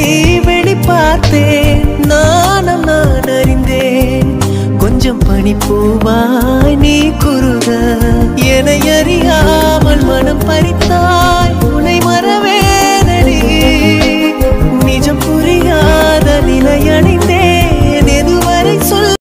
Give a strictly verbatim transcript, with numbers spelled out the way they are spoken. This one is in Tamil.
வெளி பார்த்தேன், நானும் நான் அறிந்தேன். கொஞ்சம் பனிப்பூவாய் நீ குறுக, என்னை அறியாமல் மனம் பறி